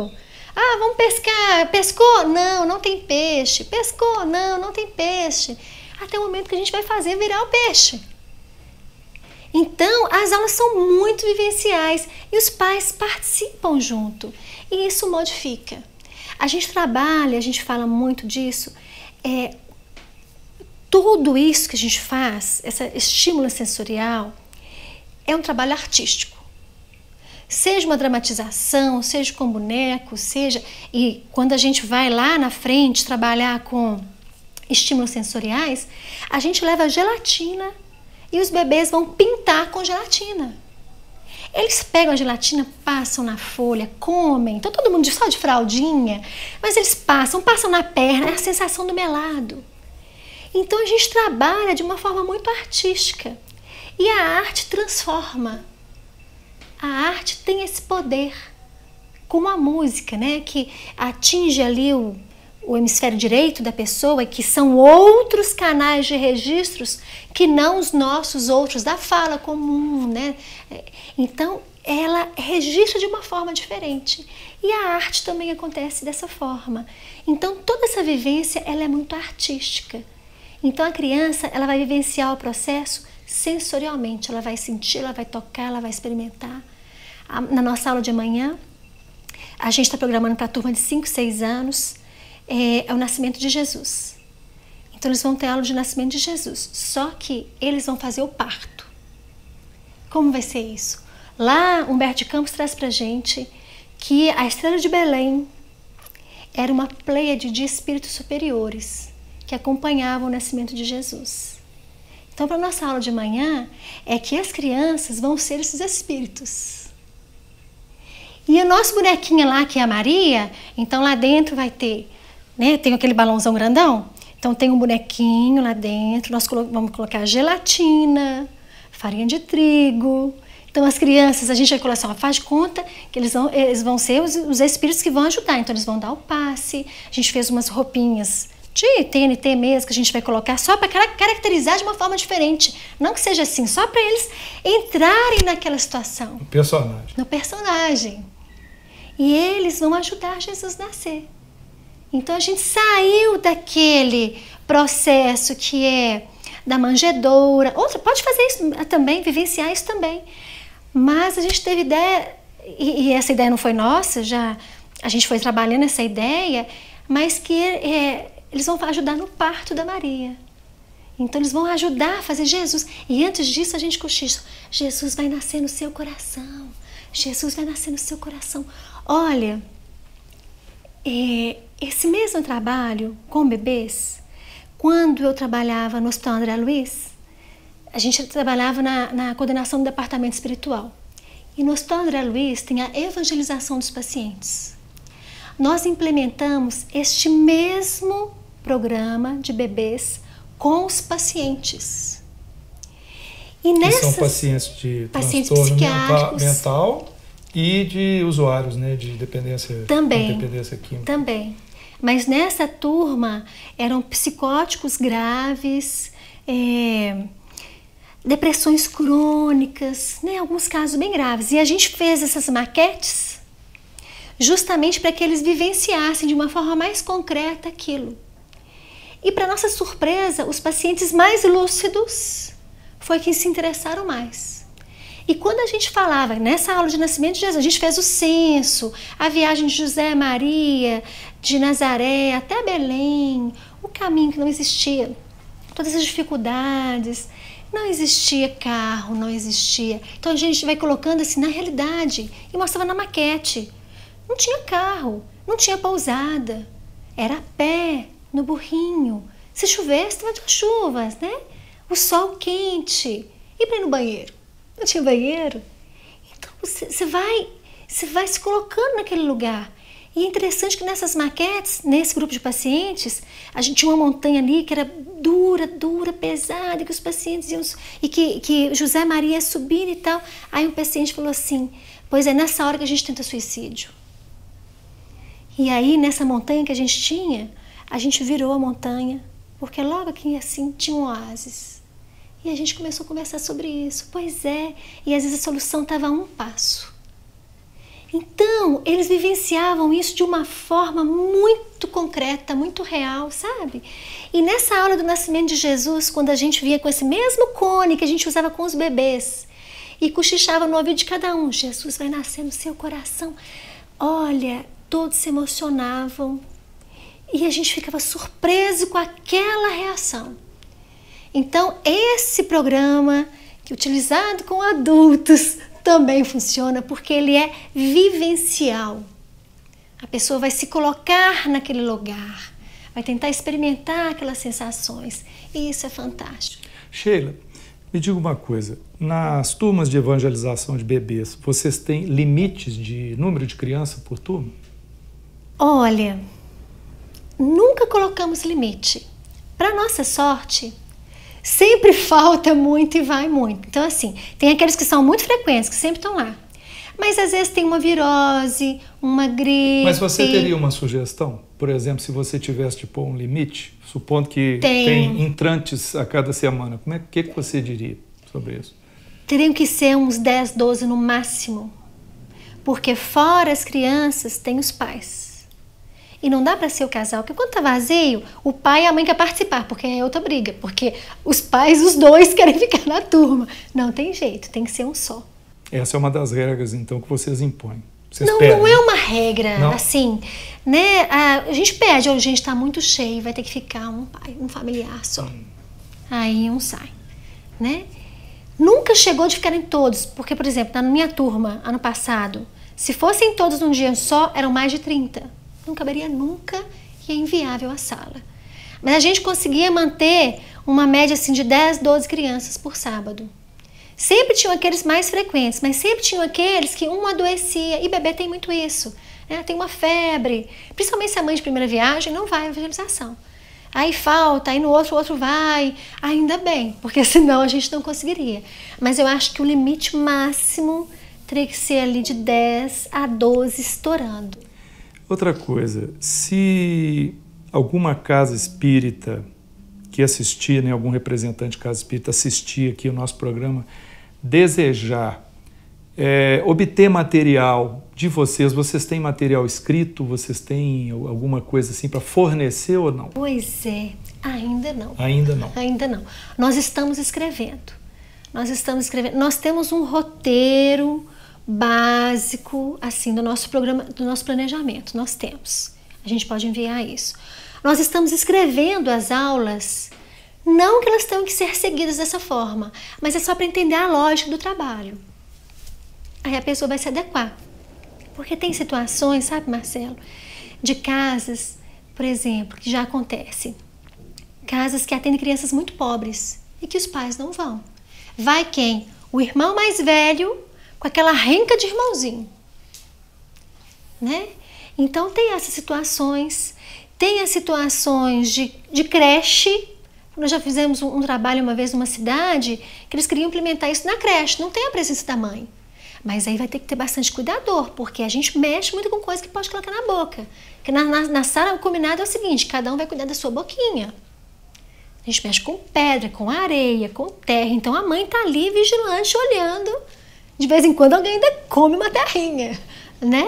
Ah, vamos pescar. Pescou? Não, não tem peixe. Pescou? Não, não tem peixe. Até o momento que a gente vai fazer virar o peixe. Então, as aulas são muito vivenciais e os pais participam junto. E isso modifica. A gente trabalha, a gente fala muito disso. Tudo isso que a gente faz, esse estímulo sensorial, é um trabalho artístico. Seja uma dramatização, seja com boneco, seja... E quando a gente vai lá na frente trabalhar com estímulos sensoriais, a gente leva gelatina e os bebês vão pintar com gelatina. Eles pegam a gelatina, passam na folha, comem. Então todo mundo só de fraldinha, mas eles passam na perna, é a sensação do melado. Então a gente trabalha de uma forma muito artística. E a arte transforma. A arte tem esse poder, como a música, né? Que atinge ali o hemisfério direito da pessoa, que são outros canais de registros que não os nossos outros da fala comum, né? Então, ela registra de uma forma diferente. E a arte também acontece dessa forma. Então, toda essa vivência, ela é muito artística. Então, a criança, ela vai vivenciar o processo sensorialmente. Ela vai sentir, ela vai tocar, ela vai experimentar. Na nossa aula de amanhã, a gente está programando para a turma de 5, 6 anos, é o nascimento de Jesus. Então eles vão ter aula de nascimento de Jesus, só que eles vão fazer o parto. Como vai ser isso? Lá, Humberto de Campos traz para a gente que a estrela de Belém era uma pleiade de espíritos superiores que acompanhavam o nascimento de Jesus. Então, para a nossa aula de manhã, é que as crianças vão ser esses espíritos. E o nosso bonequinho lá, que é a Maria, então lá dentro vai ter, né, tem aquele balãozão grandão, então tem um bonequinho lá dentro, nós vamos colocar gelatina, farinha de trigo. Então as crianças, a gente vai colocar, faz de conta que eles vão ser os espíritos que vão ajudar, então eles vão dar o passe, a gente fez umas roupinhas de TNT mesmo, que a gente vai colocar só para caracterizar de uma forma diferente. Não que seja assim, só para eles entrarem naquela situação. O personagem. No personagem. E eles vão ajudar Jesus a nascer. Então a gente saiu daquele processo que é da manjedoura. Outra pode fazer isso também, vivenciar isso também. Mas a gente teve ideia, e essa ideia não foi nossa, a gente foi trabalhando essa ideia, mas que eles vão ajudar no parto da Maria. Então eles vão ajudar a fazer Jesus. E antes disso a gente cochicha. Jesus vai nascer no seu coração. Jesus vai nascer no seu coração. Olha, esse mesmo trabalho com bebês, quando eu trabalhava no Hospital André Luiz, a gente trabalhava na coordenação do departamento espiritual. E no Hospital André Luiz tem a evangelização dos pacientes. Nós implementamos este mesmo programa de bebês com os pacientes. E que são pacientes de transtorno mental e de usuários, né, de dependência química. Também. Mas nessa turma eram psicóticos graves, depressões crônicas, né, alguns casos bem graves. E a gente fez essas maquetes justamente para que eles vivenciassem de uma forma mais concreta aquilo. E para nossa surpresa, os pacientes mais lúcidos foi quem se interessaram mais. E quando a gente falava, nessa aula de nascimento de Jesus, a gente fez o censo, a viagem de José e Maria, de Nazaré até Belém, o caminho que não existia, todas as dificuldades, não existia carro, não existia. Então a gente vai colocando assim na realidade e mostrava na maquete. Não tinha carro, não tinha pousada, era a pé, no burrinho. Se chovesse, estava de chuvas, né? O sol quente. E para ir no banheiro? Não tinha banheiro. Então você vai se colocando naquele lugar. E é interessante que nessas maquetes, nesse grupo de pacientes, a gente tinha uma montanha ali que era dura, pesada, que os pacientes iam... E que José Maria ia subir e tal. Aí um paciente falou assim, pois é nessa hora que a gente tenta suicídio. E aí, nessa montanha que a gente virou a montanha, porque logo aqui assim tinha um oásis. E a gente começou a conversar sobre isso. Pois é, e às vezes a solução estava a um passo. Então, eles vivenciavam isso de uma forma muito concreta, muito real, sabe? E nessa aula do nascimento de Jesus, quando a gente via com esse mesmo cone que a gente usava com os bebês e cochichava no ouvido de cada um, Jesus vai nascer no seu coração. Olha, todos se emocionavam e a gente ficava surpreso com aquela reação. Então, esse programa, que é utilizado com adultos, também funciona porque ele é vivencial. A pessoa vai se colocar naquele lugar, vai tentar experimentar aquelas sensações. E isso é fantástico. Sheila, me diga uma coisa. Nas turmas de evangelização de bebês, vocês têm limites de número de criança por turma? Olha, nunca colocamos limite. Para nossa sorte, sempre falta muito e vai muito. Então, assim, tem aqueles que são muito frequentes, que sempre estão lá. Mas, às vezes, tem uma virose, uma gripe... Mas você teria uma sugestão? Por exemplo, se você tivesse de pôr um limite, supondo que tem entrantes a cada semana, como que você diria sobre isso? Teriam que ser uns 10, 12 no máximo. Porque fora as crianças, tem os pais. E não dá para ser o casal, porque quando tá vazio, o pai e a mãe querem participar, porque é outra briga, porque os pais, os dois, querem ficar na turma. Não tem jeito, tem que ser um só. Essa é uma das regras, então, que vocês impõem. Não é uma regra, não? Assim, né? A gente pede, a gente tá muito cheio, vai ter que ficar um familiar só. Aí um sai, né? Nunca chegou de ficarem todos, porque, por exemplo, na minha turma, ano passado, se fossem todos num dia só, eram mais de 30. Não caberia nunca e é inviável a sala. Mas a gente conseguia manter uma média assim, de 10, 12 crianças por sábado. Sempre tinham aqueles mais frequentes, mas sempre tinham aqueles que um adoecia. E bebê tem muito isso, né? Tem uma febre, principalmente se a mãe de primeira viagem não vai à evangelização. Aí falta, aí no outro, o outro vai. Ainda bem, porque senão a gente não conseguiria. Mas eu acho que o limite máximo teria que ser ali de 10 a 12 estourando. Outra coisa, se alguma casa espírita que assistir, né, algum representante de casa espírita assistir aqui o nosso programa, desejar obter material de vocês têm material escrito, vocês têm alguma coisa assim para fornecer ou não? Pois é, ainda não. Ainda não? Ainda não. Nós estamos escrevendo. Nós temos um roteiro básico, assim, do nosso programa, do nosso planejamento. Nós temos. A gente pode enviar isso. Nós estamos escrevendo as aulas, não que elas tenham que ser seguidas dessa forma, mas é só para entender a lógica do trabalho. Aí a pessoa vai se adequar. Porque tem situações, sabe, Marcelo, de casas, por exemplo, que já acontece. Casas que atendem crianças muito pobres e que os pais não vão. Vai quem? O irmão mais velho com aquela renca de irmãozinho, né? Então tem essas situações, tem as situações de creche. Nós já fizemos um trabalho uma vez numa cidade que eles queriam implementar isso na creche, não tem a presença da mãe. Mas aí vai ter que ter bastante cuidador, porque a gente mexe muito com coisa que pode colocar na boca. Porque na sala o combinado é o seguinte, cada um vai cuidar da sua boquinha. A gente mexe com pedra, com areia, com terra, então a mãe tá ali vigilante, olhando. De vez em quando alguém ainda come uma terrinha, né?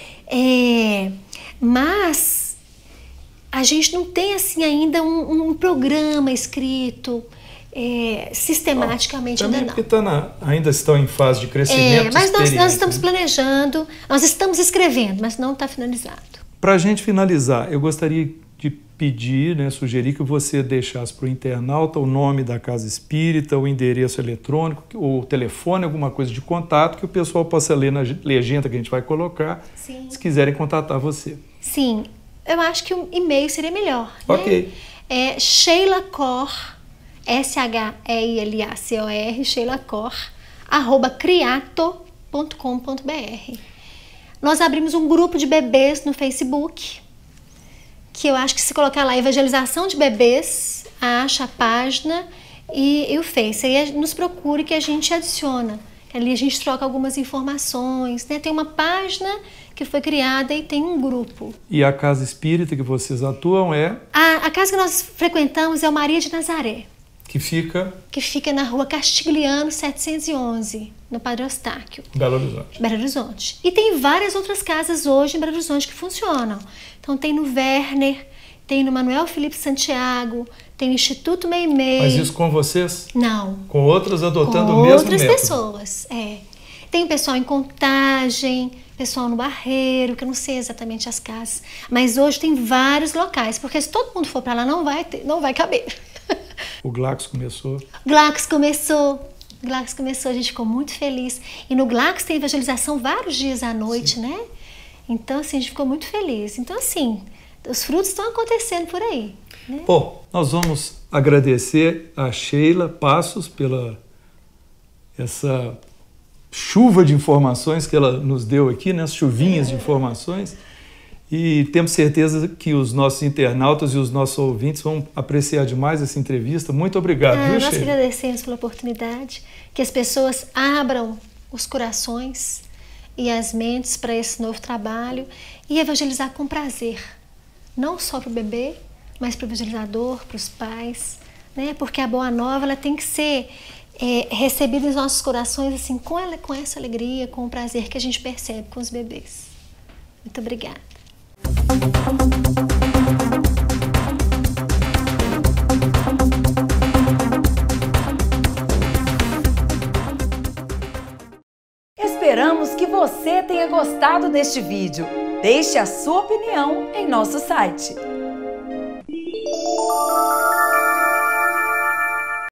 Mas a gente não tem assim ainda um programa escrito sistematicamente, ainda não. Porque ainda estão em fase de crescimento. Mas nós estamos planejando, nós estamos escrevendo, mas não está finalizado. Para a gente finalizar, eu gostaria de pedir, né, sugerir que você deixasse para o internauta o nome da casa espírita, o endereço eletrônico, o telefone, alguma coisa de contato, que o pessoal possa ler na legenda que a gente vai colocar, Sim. Se quiserem contatar você. Sim, eu acho que o e-mail seria melhor. Ok. Né? É Sheila Cor, SHEILACOR, Sheila Cor, @criato.com.br. Nós abrimos um grupo de bebês no Facebook, que eu acho que se colocar lá evangelização de bebês, acha a página e o Face. Aí nos procure que a gente adiciona. Ali a gente troca algumas informações, né? Tem uma página que foi criada e tem um grupo. E a casa espírita que vocês atuam é? A casa que nós frequentamos é o Maria de Nazaré. Que fica? Que fica na rua Castigliano 711, no Padre Eustáquio. Belo Horizonte. Belo Horizonte. E tem várias outras casas hoje em Belo Horizonte que funcionam. Então tem no Werner, tem no Manuel Felipe Santiago, tem no Instituto Meimei. Mas isso com vocês? Não. Com outras adotando com o mesmo outras método? Pessoas, Tem o pessoal em Contagem, pessoal no Barreiro, que eu não sei exatamente as casas. Mas hoje tem vários locais, porque se todo mundo for para lá não vai caber. O Glacos começou. Glacos começou, a gente ficou muito feliz. E no Glacos tem evangelização vários dias à noite, Sim. né? Então, assim, a gente ficou muito feliz. Então, assim, os frutos estão acontecendo por aí. Né? Bom, nós vamos agradecer a Sheila Passos pela essa chuva de informações que ela nos deu aqui, né? As chuvinhas de informações. E temos certeza que os nossos internautas e os nossos ouvintes vão apreciar demais essa entrevista. Muito obrigado, viu, Nós Sheila? agradecemos pela oportunidade, que as pessoas abram os corações e as mentes para esse novo trabalho e evangelizar com prazer, não só para o bebê, mas para o evangelizador, para os pais, né? Porque a Boa Nova ela tem que ser recebida nos nossos corações assim, com essa alegria, com o prazer que a gente percebe com os bebês. Muito obrigada. Esperamos que você tenha gostado deste vídeo. Deixe a sua opinião em nosso site